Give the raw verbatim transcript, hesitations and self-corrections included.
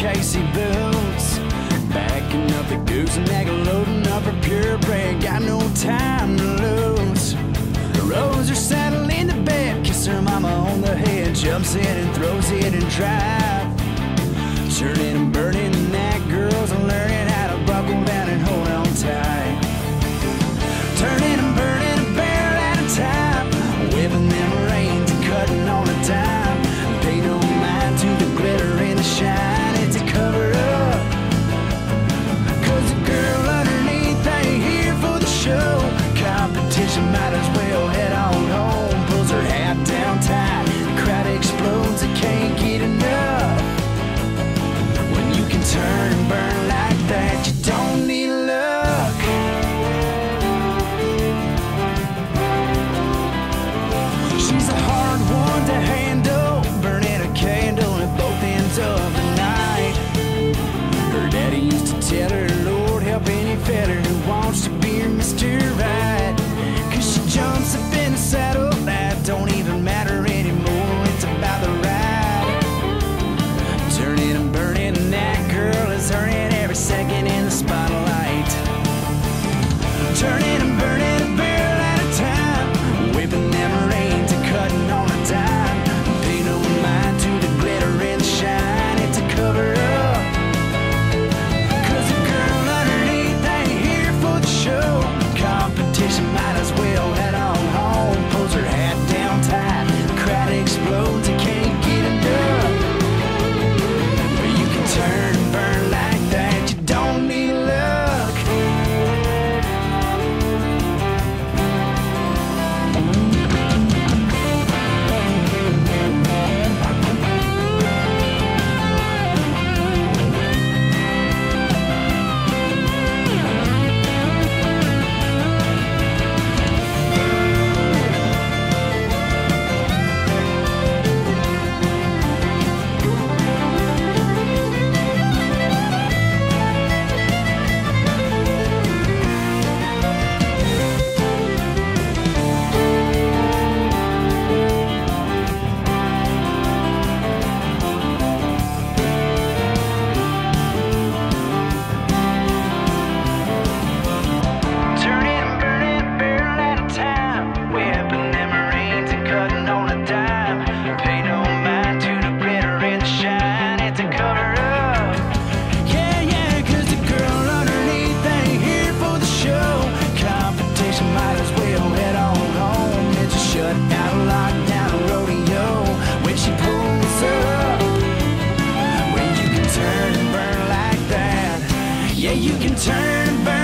Casey boots, backing up the goose and egg, loading up her purebred. Got no time to lose. The rose are saddled in the bed, kiss her mama on the head, jumps in and throws it in drive. Turning and burning, and that girl's learning how to buckle down and hold on tight. Turning and burning a barrel at a time, whipping them reins and cutting on a dime. Pay no mind to the glitter and the shine, it's a cover up, cause the girl underneath ain't here for the show. Competition might as well head on home. Pulls her hat down tight, the crowd explodes, it can't get enough. When you can turn and burn like that, you don't need luck. She's a hard one to handle, burning a candle at both ends of the night. Her daddy used to tell her, Lord help any fella who wants to be her Mister Right. Cause she jumps up in the saddle, that don't even matter anymore, it's about the ride. Turning and burning, and that girl is earning every second in the spotlight. Turning and burning a barrel at a time, whipping them reins and cutting on a dime. Pay no mind to the glitter and the shine, it's a cover up, cause the girl underneath ain't here for the show. Competition might as well head on home. Pulls her hat down tight, the crowd explodes, it can't get enough. But you can turn and burn like that, you don't need luck. You can turn and burn